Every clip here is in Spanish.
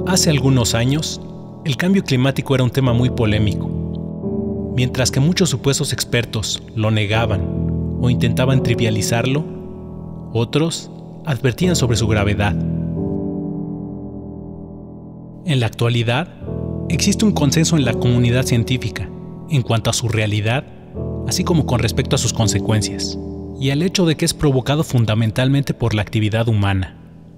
Hace algunos años, el cambio climático era un tema muy polémico. Mientras que muchos supuestos expertos lo negaban o intentaban trivializarlo, otros advertían sobre su gravedad. En la actualidad, existe un consenso en la comunidad científica en cuanto a su realidad, así como con respecto a sus consecuencias, y al hecho de que es provocado fundamentalmente por la actividad humana.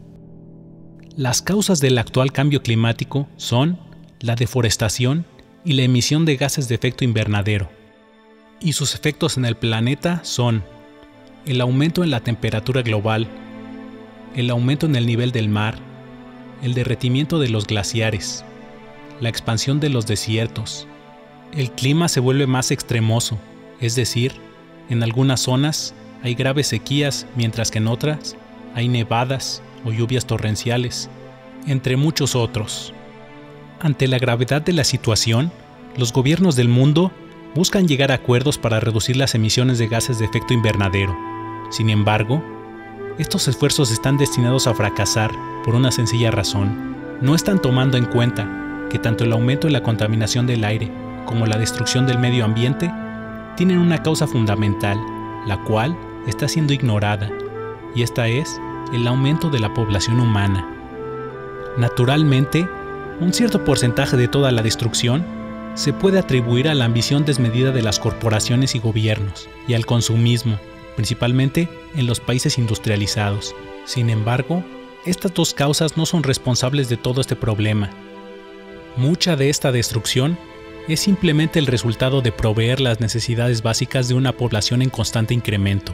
Las causas del actual cambio climático son la deforestación y la emisión de gases de efecto invernadero, y sus efectos en el planeta son el aumento en la temperatura global, el aumento en el nivel del mar, el derretimiento de los glaciares, la expansión de los desiertos. El clima se vuelve más extremoso, es decir, en algunas zonas hay graves sequías, mientras que en otras hay nevadas o lluvias torrenciales, entre muchos otros. Ante la gravedad de la situación, los gobiernos del mundo buscan llegar a acuerdos para reducir las emisiones de gases de efecto invernadero. Sin embargo, estos esfuerzos están destinados a fracasar por una sencilla razón. No están tomando en cuenta que tanto el aumento de la contaminación del aire como la destrucción del medio ambiente tienen una causa fundamental, la cual está siendo ignorada, y esta es el aumento de la población humana. Naturalmente, un cierto porcentaje de toda la destrucción se puede atribuir a la ambición desmedida de las corporaciones y gobiernos y al consumismo, principalmente en los países industrializados. Sin embargo, estas dos causas no son responsables de todo este problema. Mucha de esta destrucción es simplemente el resultado de proveer las necesidades básicas de una población en constante incremento.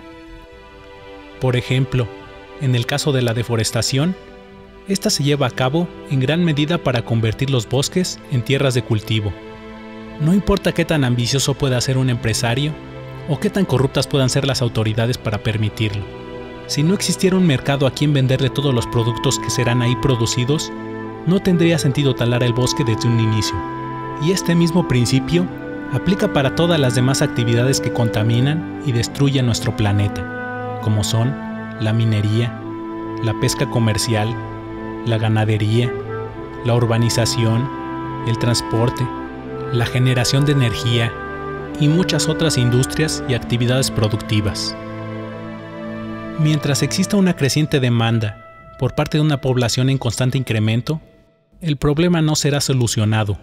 Por ejemplo, en el caso de la deforestación, esta se lleva a cabo en gran medida para convertir los bosques en tierras de cultivo. No importa qué tan ambicioso pueda ser un empresario o qué tan corruptas puedan ser las autoridades para permitirlo. Si no existiera un mercado a quien venderle todos los productos que serán ahí producidos, no tendría sentido talar el bosque desde un inicio. Y este mismo principio aplica para todas las demás actividades que contaminan y destruyen nuestro planeta, como son la minería, la pesca comercial, la ganadería, la urbanización, el transporte, la generación de energía y muchas otras industrias y actividades productivas. Mientras exista una creciente demanda por parte de una población en constante incremento, el problema no será solucionado.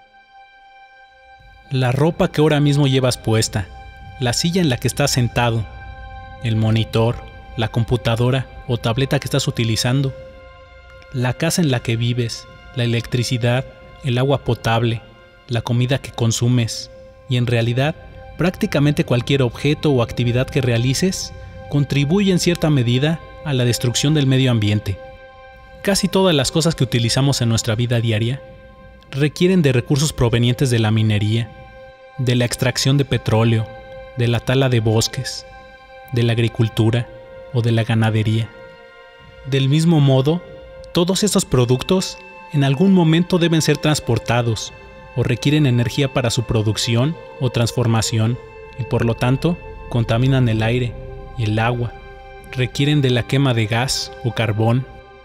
La ropa que ahora mismo llevas puesta, la silla en la que estás sentado, el monitor, la computadora o tableta que estás utilizando, la casa en la que vives, la electricidad, el agua potable, la comida que consumes y en realidad prácticamente cualquier objeto o actividad que realices contribuye en cierta medida a la destrucción del medio ambiente. Casi todas las cosas que utilizamos en nuestra vida diaria requieren de recursos provenientes de la minería, de la extracción de petróleo, de la tala de bosques, de la agricultura o de la ganadería. Del mismo modo, todos estos productos en algún momento deben ser transportados o requieren energía para su producción o transformación y por lo tanto contaminan el aire y el agua, requieren de la quema de gas o carbón.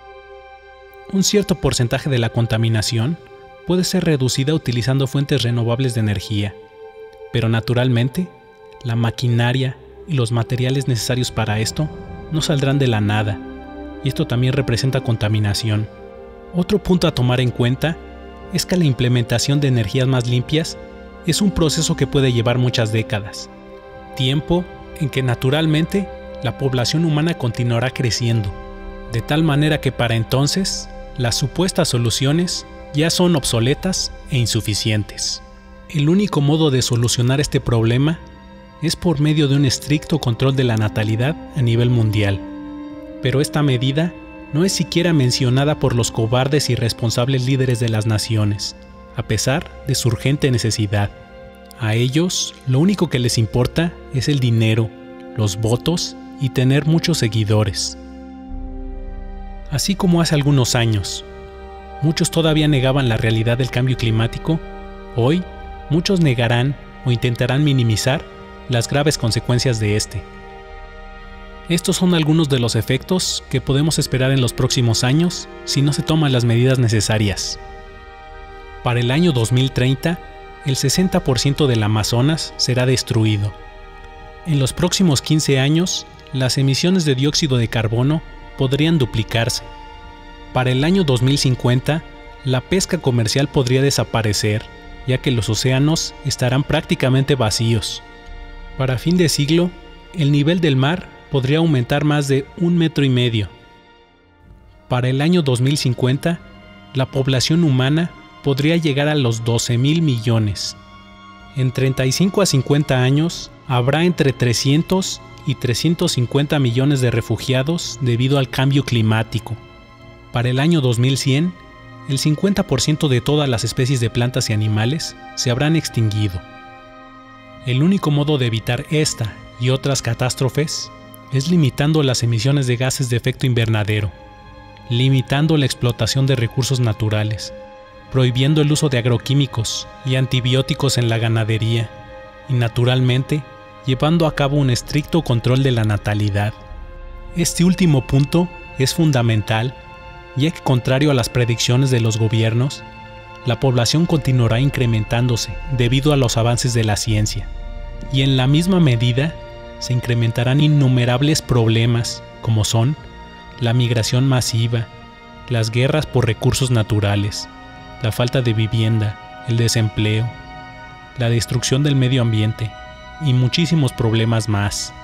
Un cierto porcentaje de la contaminación puede ser reducida utilizando fuentes renovables de energía, pero naturalmente la maquinaria y los materiales necesarios para esto no saldrán de la nada, y esto también representa contaminación. Otro punto a tomar en cuenta es que la implementación de energías más limpias es un proceso que puede llevar muchas décadas, tiempo en que naturalmente la población humana continuará creciendo, de tal manera que para entonces las supuestas soluciones ya son obsoletas e insuficientes. El único modo de solucionar este problema es por medio de un estricto control de la natalidad a nivel mundial. Pero esta medida no es siquiera mencionada por los cobardes y irresponsables líderes de las naciones, a pesar de su urgente necesidad. A ellos, lo único que les importa es el dinero, los votos y tener muchos seguidores. Así como hace algunos años, muchos todavía negaban la realidad del cambio climático, hoy muchos negarán o intentarán minimizar las graves consecuencias de este. Estos son algunos de los efectos que podemos esperar en los próximos años si no se toman las medidas necesarias. Para el año 2030, el 60% del Amazonas será destruido. En los próximos 15 años, las emisiones de dióxido de carbono podrían duplicarse. Para el año 2050, la pesca comercial podría desaparecer, ya que los océanos estarán prácticamente vacíos. Para fin de siglo, el nivel del mar podría aumentar más de 1,5 metros. Para el año 2050, la población humana podría llegar a los 12,000 millones. En 35 a 50 años, habrá entre 300 y 350 millones de refugiados debido al cambio climático. Para el año 2100, el 50% de todas las especies de plantas y animales se habrán extinguido. El único modo de evitar esta y otras catástrofes es limitando las emisiones de gases de efecto invernadero, limitando la explotación de recursos naturales, prohibiendo el uso de agroquímicos y antibióticos en la ganadería y, naturalmente, llevando a cabo un estricto control de la natalidad. Este último punto es fundamental, ya que, contrario a las predicciones de los gobiernos, la población continuará incrementándose debido a los avances de la ciencia, y en la misma medida se incrementarán innumerables problemas como son la migración masiva, las guerras por recursos naturales, la falta de vivienda, el desempleo, la destrucción del medio ambiente y muchísimos problemas más.